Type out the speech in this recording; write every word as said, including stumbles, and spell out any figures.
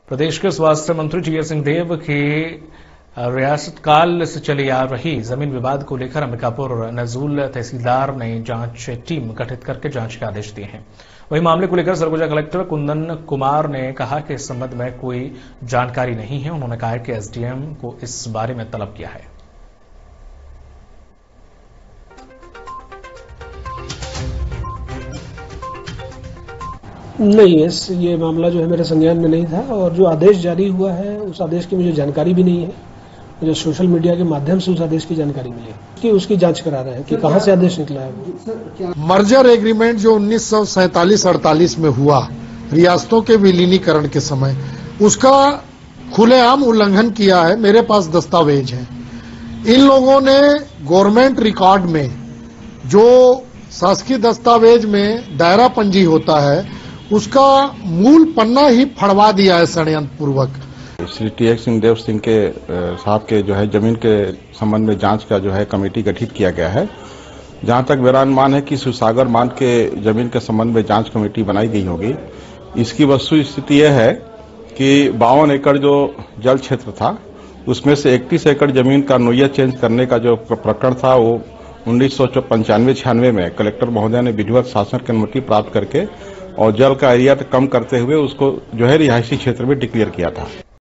प्रदेश के स्वास्थ्य मंत्री टीएस सिंहदेव की रियासत काल से चली आ रही जमीन विवाद को लेकर अंबिकापुर और नजूल तहसीलदार ने जांच टीम गठित करके जांच के आदेश दिए हैं। वहीं मामले को लेकर सरगुजा कलेक्टर कुंदन कुमार ने कहा कि इस संबंध में कोई जानकारी नहीं है। उन्होंने कहा कि एसडीएम को इस बारे में तलब किया है। नहीं, इस ये मामला जो है मेरे संज्ञान में नहीं था और जो आदेश जारी हुआ है उस आदेश की मुझे जानकारी भी नहीं है। मुझे सोशल मीडिया के माध्यम से उस आदेश की जानकारी मिली है कि उसकी जांच करा रहे हैं कि कहां से आदेश निकला है। मर्जर एग्रीमेंट जो उन्नीस सौ सैंतालीस अड़तालीस में हुआ रियासतों के विलीनीकरण के समय, उसका खुलेआम उल्लंघन किया है। मेरे पास दस्तावेज हैं। इन लोगों ने गवर्नमेंट रिकॉर्ड में जो शासकीय दस्तावेज में दायरा पंजी होता है उसका मूल पन्ना ही फड़वा दिया है षड्यंत्र पूर्वक। श्री टीएस सिंहदेव सिंह के साहब के जो है जमीन के संबंध में जांच का जो है कमेटी गठित किया गया है। जहां तक मेरा अनुमान है कि सुसागर बांध के जमीन के संबंध में जांच कमेटी बनाई गई होगी। इसकी वस्तु स्थिति यह है कि बावन एकड़ जो जल क्षेत्र था उसमें से इकतीस एकड़ जमीन का नोयत चेंज करने का जो प्रकरण था वो उन्नीस सौ पंचानवे छियानवे में कलेक्टर महोदय ने विधिवत शासन की अनुमति प्राप्त करके और जल का एरिया कम करते हुए उसको जो है रिहायशी क्षेत्र में डिक्लेयर किया था।